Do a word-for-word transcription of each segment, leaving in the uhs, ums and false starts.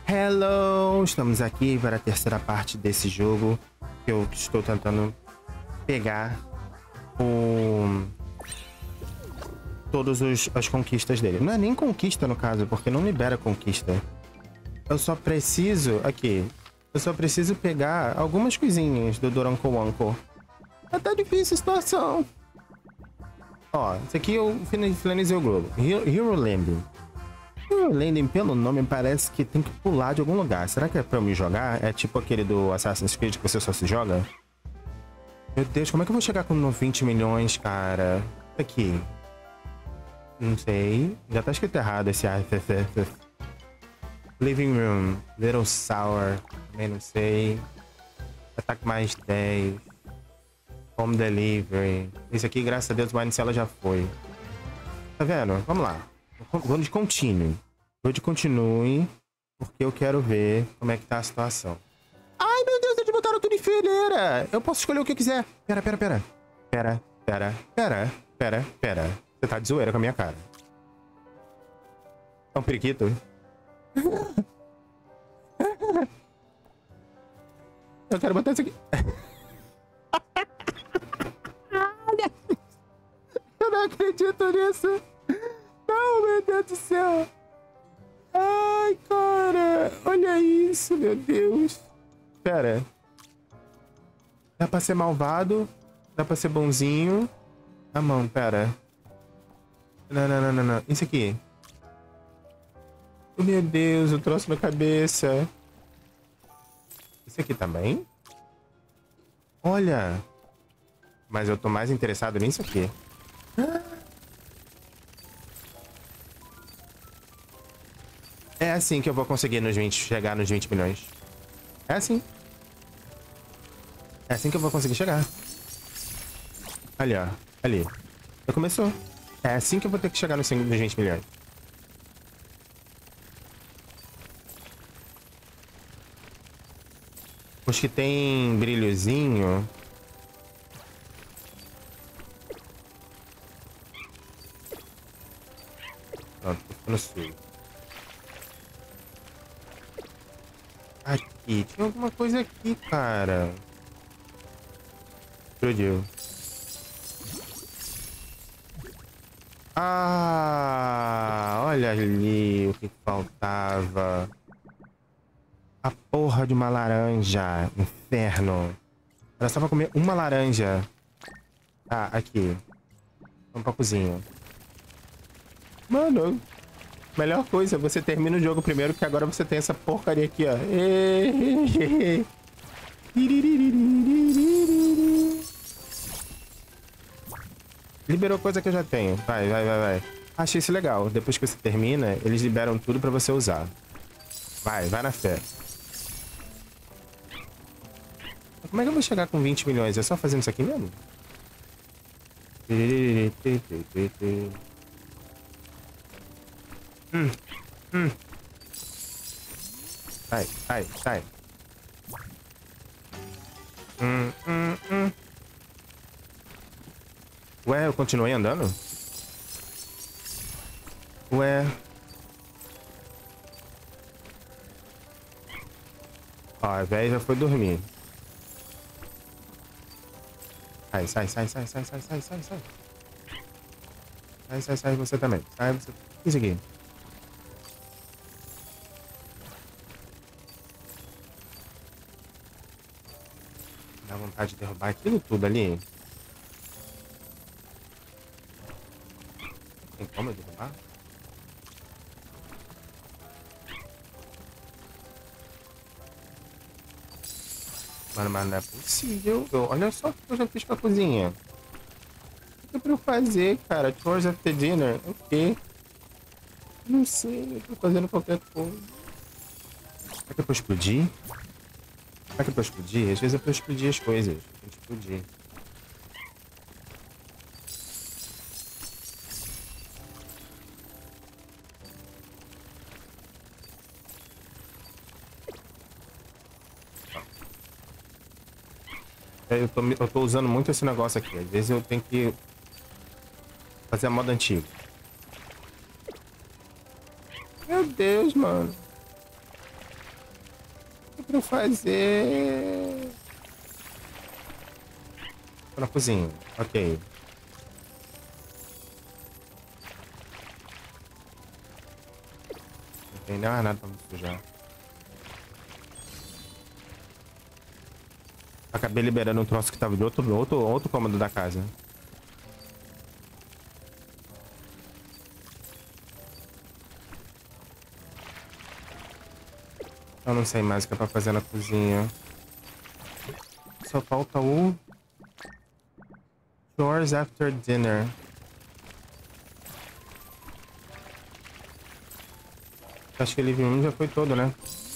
Hello! Estamos aqui para a terceira parte desse jogo que eu estou tentando pegar o... todas as conquistas dele. Não é nem conquista no caso, porque não libera conquista. Eu só preciso... Aqui. Eu só preciso pegar algumas coisinhas do Duranco Wanko. É até difícil a situação. Ó, esse aqui eu finalizei o globo. Hero Landing. Hero Landing, pelo nome, parece que tem que pular de algum lugar. Será que é pra eu me jogar? É tipo aquele do Assassin's Creed que você só se joga? Meu Deus, como é que eu vou chegar com vinte milhões, cara? Aqui. Não sei. Já tá escrito errado esse A F F F. Living Room. Little Sour. Também não sei. Ataque mais dez. Home Delivery. Esse aqui, graças a Deus, o Maricela já foi. Tá vendo? Vamos lá. Vou de continue. Vou de continue. Porque eu quero ver como é que tá a situação. Ai, meu Deus, eles botaram tudo em fileira. Eu posso escolher o que eu quiser. Pera, pera, pera. Pera, pera, pera, pera, pera. Você tá de zoeira com a minha cara. É um periquito? Eu quero botar isso aqui. Eu não acredito nisso. Não, meu Deus do céu. Ai, cara. Olha isso, meu Deus. Pera. Dá pra ser malvado. Dá pra ser bonzinho. A mão, pera. Não, não, não, não, não. Isso aqui. Oh, meu Deus, eu trouxe na cabeça. Isso aqui também? Olha. Mas eu tô mais interessado nisso aqui. É assim que eu vou conseguir nos vinte, chegar nos vinte milhões. É assim. É assim que eu vou conseguir chegar. Ali, ó. Ali. Já começou. É assim que eu vou ter que chegar nos vinte milhões. Os que tem brilhozinho... Pronto, tô ficando sujo. Aqui, tinha alguma coisa aqui, cara. Explodiu. Ah, olha ali o que faltava. A porra de uma laranja. Inferno. Era só pra comer uma laranja. Ah, aqui. Vamos pra cozinha. Mano, melhor coisa, você termina o jogo primeiro, que agora você tem essa porcaria aqui, ó. Liberou coisa que eu já tenho. Vai, vai, vai, vai. Achei isso legal. Depois que você termina, eles liberam tudo pra você usar. Vai, vai na fé. Como é que eu vou chegar com vinte milhões? É só fazendo isso aqui mesmo? Hum, hum. Sai, sai, sai. Hum, hum, hum. Ué, eu continuei andando? Ué. Ó, a véia já foi dormir. Sai, sai, sai, sai, sai, sai, sai, sai, sai. Sai, sai, sai, você também. Sai, você... Isso aqui. Dá vontade de derrubar aquilo tudo ali. Tem como eu derrubar? Mano, mas não é possível. Eu, olha só o que eu já fiz pra cozinha. O que é pra eu fazer, cara? Chores after dinner? O quê? Não sei, eu tô fazendo qualquer coisa. Será que é pra explodir? Será que é pra explodir? Às vezes é pra explodir as coisas. Tem que explodir. Eu tô, eu tô usando muito esse negócio aqui. Às vezes eu tenho que fazer a moda antiga. Meu Deus, mano. quero fazer... Tô na cozinha. Ok. Não tem nem mais nada pra me sujar. Acabei liberando um troço que tava de outro, outro, outro cômodo da casa. Eu não sei mais o que é pra fazer na cozinha. Só falta o... Chores after dinner. Acho que livre um já foi todo, né?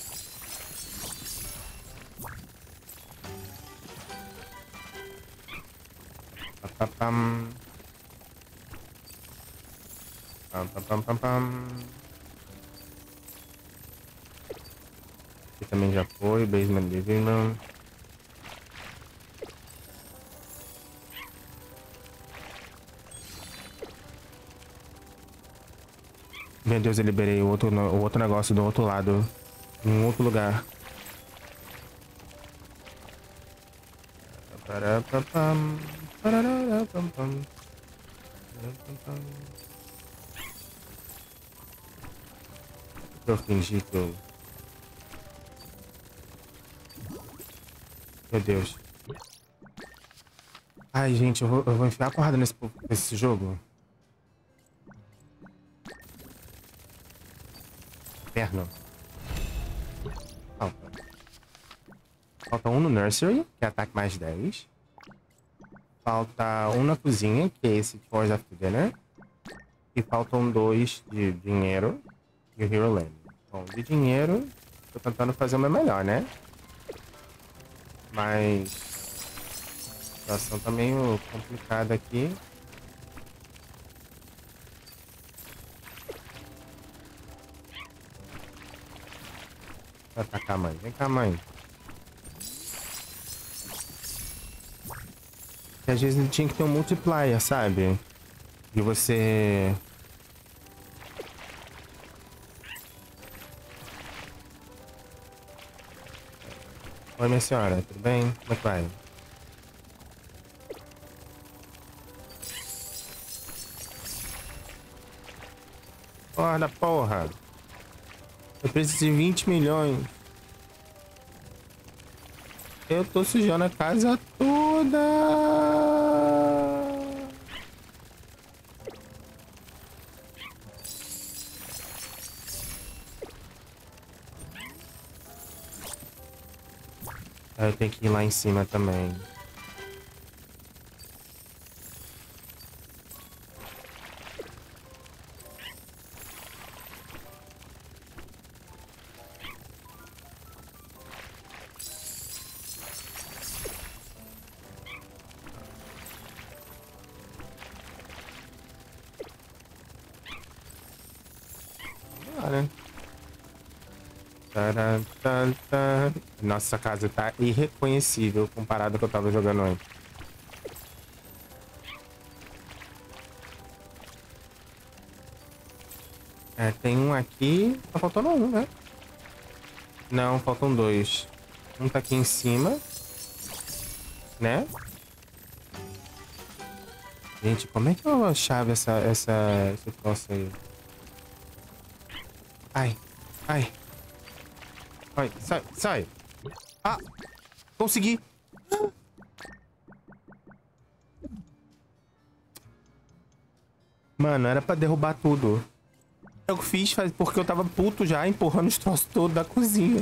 Pam, pam, pam, pam, pam, pam. Aqui também já foi, basement living room. Meu Deus, eu liberei o outro, o outro negócio do outro lado. Em um outro lugar. Eu fingi que eu... Meu Deus. Ai, gente, eu vou, eu vou enfiar a porrada nesse, nesse jogo. Inferno. Falta. Falta um no nursery, que é ataque mais dez. Falta um na cozinha, que é esse Chores After Dinner. E faltam dois de dinheiro e o Hero Land. Bom, de dinheiro, tô tentando fazer o meu melhor, né? Mas a situação tá meio complicada aqui. Vai atacar, mãe. Vem cá, mãe. E às vezes tinha que ter um multiplier, sabe? De você... Oi, minha senhora, tudo bem? Como é que vai? Porra, porra! Eu preciso de vinte milhões. Eu tô sujando a casa toda. Eu tenho que ir lá em cima também. Né? Nossa, casa tá irreconhecível comparado ao que eu tava jogando antes. É, tem um aqui. Tá faltando um, né? Não, faltam dois. Um tá aqui em cima. Né? Gente, como é que eu chave essa, essa, esse troço aí? Ai, ai. Ai, sai, sai. Ah, consegui. Mano, era pra derrubar tudo. Eu fiz porque eu tava puto já, empurrando os troços todos da cozinha.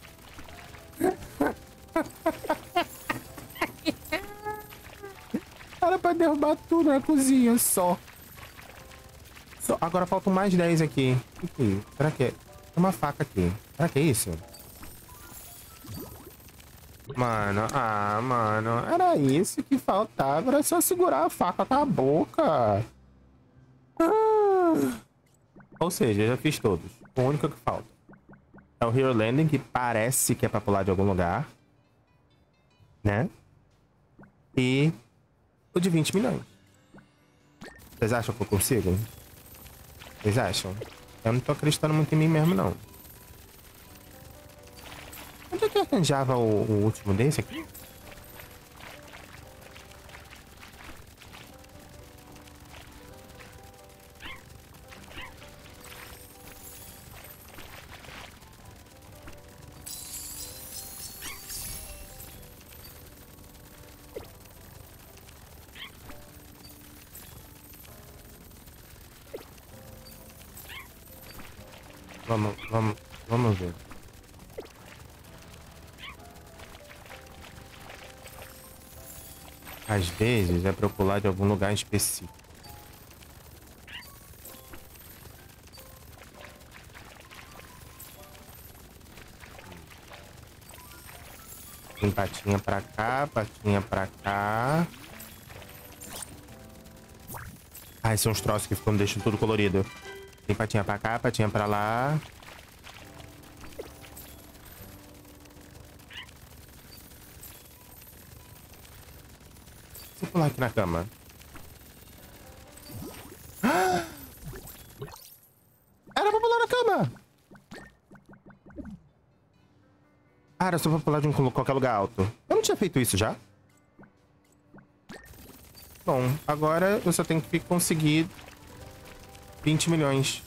Era pra derrubar tudo na cozinha, só. só. Agora faltam mais dez aqui. O que é isso? Será que é? Tem uma faca aqui. Será que é isso? Mano, ah, mano. Era isso que faltava. Era só segurar a faca com a boca. Ah. Ou seja, eu já fiz todos. O único que falta é o Hero Landing, que parece que é pra pular de algum lugar. Né? E o de vinte milhões. Vocês acham que eu consigo? Vocês acham? Eu não tô acreditando muito em mim mesmo, não. Onde é que eu arranjava o, o último desse aqui? Vamos, vamos, vamos ver. Às vezes é pra eu pular de algum lugar específico. Tem patinha pra cá, patinha pra cá. Ah, esses são os troços que ficam deixando tudo colorido. Tem patinha pra cá, patinha pra lá. Vou pular aqui na cama. Ah! Era pra pular na cama! Ah, era só pra pular de um, qualquer lugar alto. Eu não tinha feito isso já? Bom, agora eu só tenho que conseguir vinte milhões.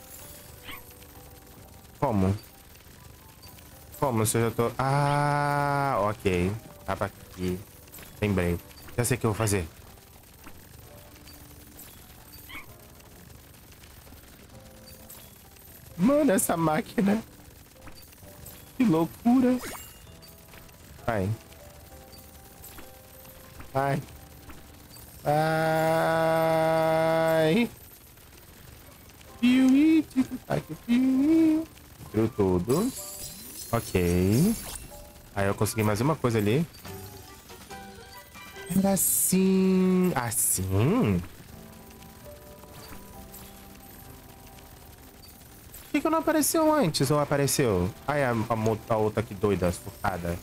Como? Como se eu já tô... Ah, ok. Tava aqui. Lembrei. Já sei o que eu vou fazer. Mano, essa máquina. Que loucura. Vai. Vai. Vai. Piuí, tic-tac, piuí. Destruiu tudo. Ok. Aí eu consegui mais uma coisa ali. Era assim... Assim? Por que, que não apareceu antes ou apareceu? Ai, a, a, a outra que doida, surtada.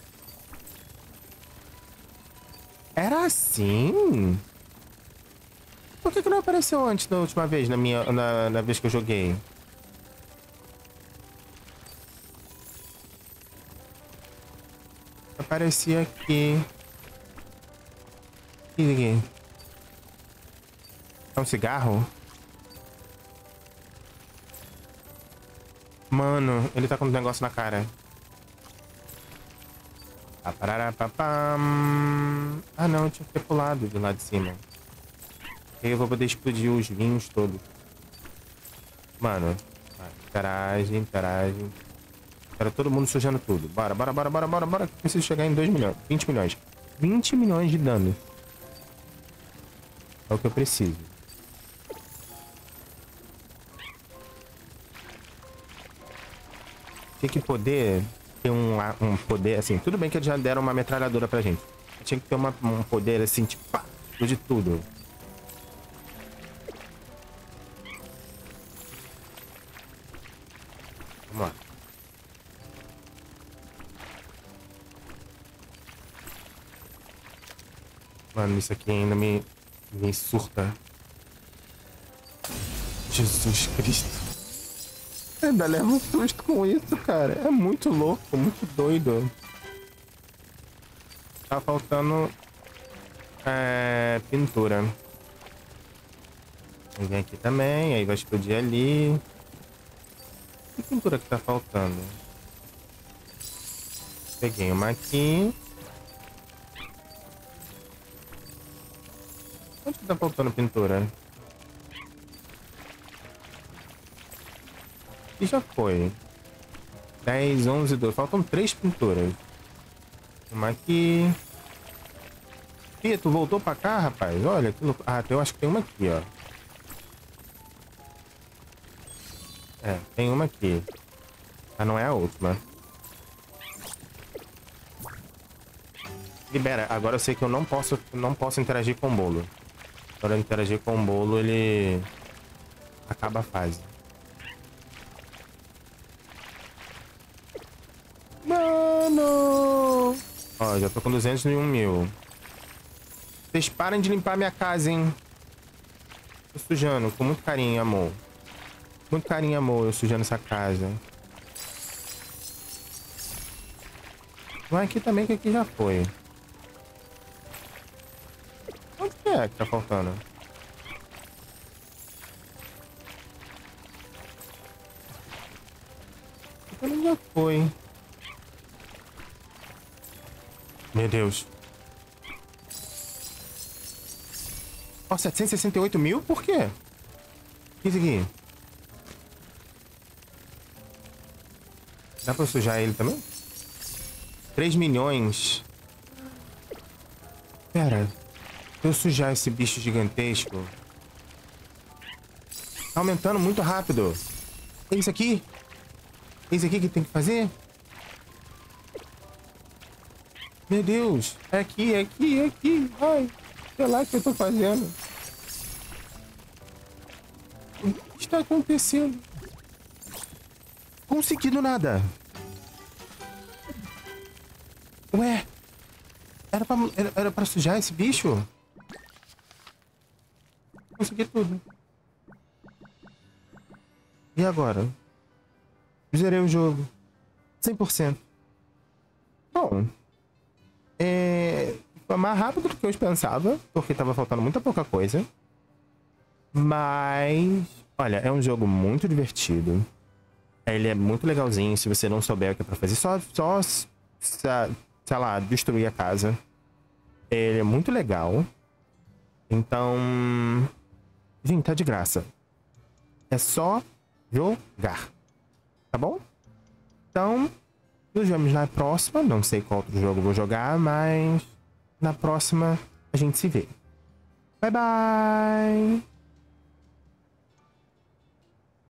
Era assim? Por que, que não apareceu antes da última vez, na, minha, na, na vez que eu joguei? Aparecia aqui. O que é aqui? É um cigarro? Mano, ele tá com um negócio na cara. Ah, não, eu tinha que ter pulado de lá de cima. Aí eu vou poder explodir os vinhos todos. Mano, interage, interage. Era todo mundo sujando tudo. Bora, bora, bora, bora, bora, bora. Preciso chegar em dois milhões. vinte milhões. vinte milhões de dano. É o que eu preciso. Tinha que poder ter um, um poder assim. Tudo bem que eles já deram uma metralhadora pra gente. Tinha que ter uma, um poder assim, tipo, pá, de tudo. Vamos lá. Mano, isso aqui ainda me, me surta. Jesus Cristo. Eu ainda levo um susto com isso, cara. É muito louco, muito doido. Tá faltando... É... pintura. Vem aqui também, aí vai explodir ali. Que pintura que tá faltando? Peguei uma aqui. Onde que tá faltando pintura? E já foi. dez, onze, doze. Faltam três pinturas. Uma aqui. Ih, tu voltou pra cá, rapaz? Olha que louco. Ah, eu acho que tem uma aqui, ó. É, tem uma aqui. Ah, não é a última. Libera. Agora eu sei que eu não posso, não posso interagir com o bolo. Quando eu interagir com o bolo, ele acaba a fase. Mano! Ó, já tô com duzentos e um mil. Vocês parem de limpar minha casa, hein? Tô sujando, com muito carinho e amor. Muito carinho e amor, eu sujando essa casa. Vai aqui também, que aqui já foi. Onde que é que tá faltando? Aqui também já foi. Meu Deus. Ó, oh, setecentos e sessenta e oito mil? Por quê? O que é isso aqui? Dá pra sujar ele também? três milhões. Pera. Se eu sujar esse bicho gigantesco... Tá aumentando muito rápido. É isso aqui? É isso aqui que tem que fazer? Meu Deus. É aqui, é aqui, é aqui. Ai, sei lá o que eu tô fazendo. O que está acontecendo? Conseguindo nada. Ué. Era pra, era, era pra sujar esse bicho? Consegui tudo. E agora? Zerei o jogo. cem por cento. Bom. É... Foi mais rápido do que eu pensava, porque tava faltando muita pouca coisa. Mas... Olha, é um jogo muito divertido. Ele é muito legalzinho, se você não souber o que é pra fazer. Só, só sei lá, destruir a casa. Ele é muito legal. Então... Gente, tá de graça. É só jogar. Tá bom? Então, nos vemos na próxima. Não sei qual outro jogo eu vou jogar, mas na próxima a gente se vê. Bye, bye!